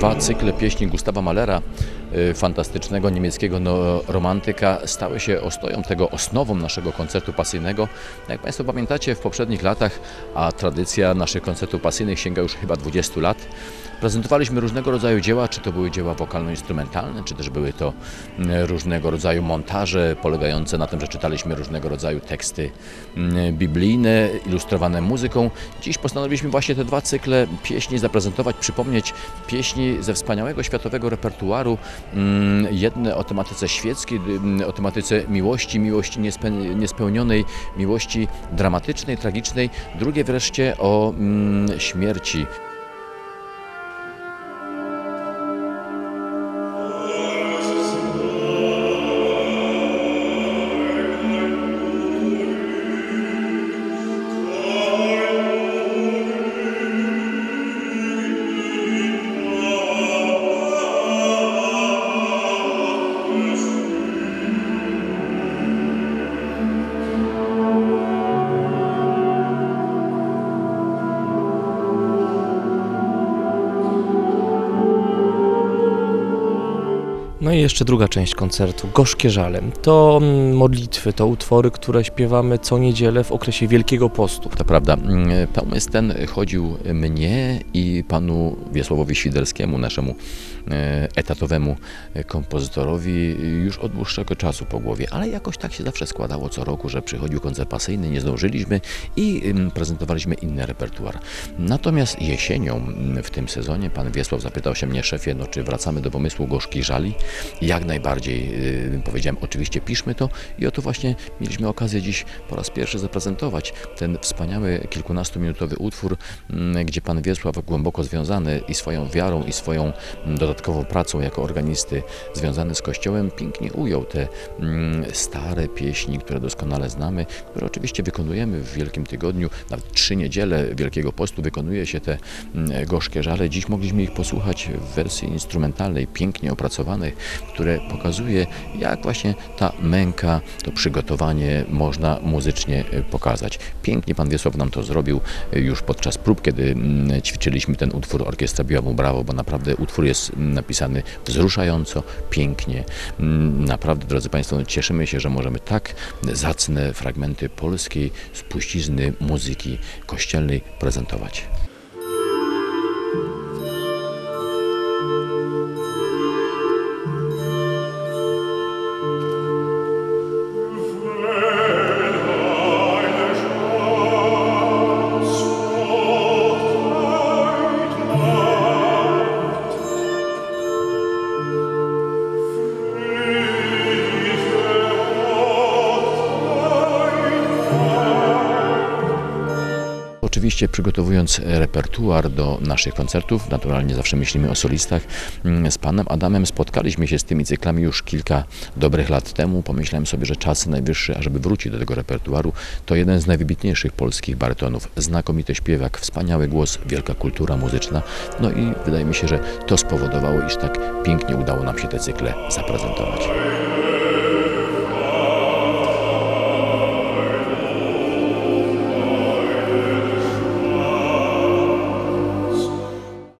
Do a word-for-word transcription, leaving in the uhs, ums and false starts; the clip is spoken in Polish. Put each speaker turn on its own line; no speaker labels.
Dwa cykle pieśni Gustawa Mahlera, fantastycznego niemieckiego romantyka, stały się ostoją tego, osnową naszego koncertu pasyjnego. Jak Państwo pamiętacie, w poprzednich latach, a tradycja naszych koncertów pasyjnych sięga już chyba dwudziestu lat, prezentowaliśmy różnego rodzaju dzieła, czy to były dzieła wokalno-instrumentalne, czy też były to różnego rodzaju montaże polegające na tym, że czytaliśmy różnego rodzaju teksty biblijne, ilustrowane muzyką. Dziś postanowiliśmy właśnie te dwa cykle pieśni zaprezentować, przypomnieć pieśni ze wspaniałego światowego repertuaru. Jedne o tematyce świeckiej, o tematyce miłości, miłości niespełnionej, miłości dramatycznej, tragicznej. Drugie wreszcie o śmierci.
No i jeszcze druga część koncertu, Gorzkie żale. To modlitwy, to utwory, które śpiewamy co niedzielę w okresie Wielkiego Postu.
To prawda. Pomysł ten chodził mnie i panu Wiesławowi Świderskiemu, naszemu etatowemu kompozytorowi, już od dłuższego czasu po głowie, ale jakoś tak się zawsze składało co roku, że przychodził koncert pasyjny, nie zdążyliśmy i prezentowaliśmy inny repertuar. Natomiast jesienią w tym sezonie pan Wiesław zapytał się mnie: szefie, no czy wracamy do pomysłu Gorzkich żali? Jak najbardziej, powiedziałem, oczywiście piszmy to, i oto właśnie mieliśmy okazję dziś po raz pierwszy zaprezentować ten wspaniały kilkunastominutowy utwór, gdzie pan Wiesław, głęboko związany i swoją wiarą, i swoją dodatkową pracą jako organisty związany z Kościołem, pięknie ujął te stare pieśni, które doskonale znamy, które oczywiście wykonujemy w Wielkim Tygodniu, nawet trzy niedziele Wielkiego Postu wykonuje się te Gorzkie żale. Dziś mogliśmy ich posłuchać w wersji instrumentalnej, pięknie opracowanej, które pokazuje, jak właśnie ta męka, to przygotowanie można muzycznie pokazać. Pięknie pan Wiesław nam to zrobił już podczas prób, kiedy ćwiczyliśmy ten utwór. Orkiestra biła mu brawo, bo naprawdę utwór jest napisany wzruszająco, pięknie. Naprawdę, drodzy Państwo, cieszymy się, że możemy tak zacne fragmenty polskiej spuścizny muzyki kościelnej prezentować. Oczywiście, przygotowując repertuar do naszych koncertów, naturalnie zawsze myślimy o solistach. Z panem Adamem spotkaliśmy się z tymi cyklami już kilka dobrych lat temu. Pomyślałem sobie, że czas najwyższy, ażeby wrócić do tego repertuaru. To jeden z najwybitniejszych polskich barytonów. Znakomity śpiewak, wspaniały głos, wielka kultura muzyczna. No i wydaje mi się, że to spowodowało, iż tak pięknie udało nam się te cykle zaprezentować.